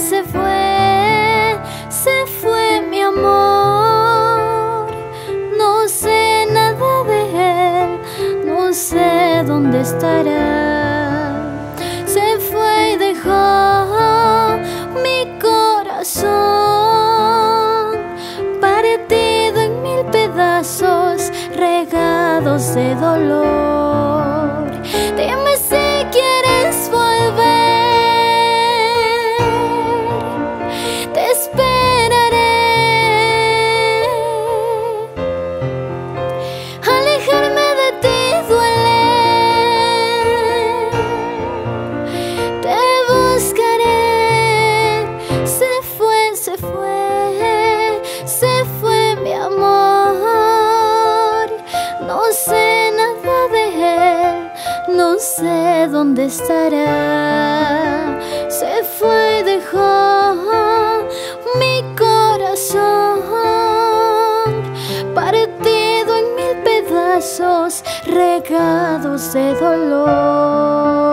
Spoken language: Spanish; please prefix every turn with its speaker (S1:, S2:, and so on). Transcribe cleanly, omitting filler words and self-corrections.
S1: se fue mi amor. No sé nada de él, no sé dónde estará. Se fue y dejó mi corazón partido en mil pedazos, regados de dolor. Dime si quieres volver, te esperaré. Alejarme de ti duele, te buscaré. Se fue, se fue, se fue mi amor. No sé nada de él, no sé dónde estará. Se fue y dejó mi corazón partido en mil pedazos, regados de dolor.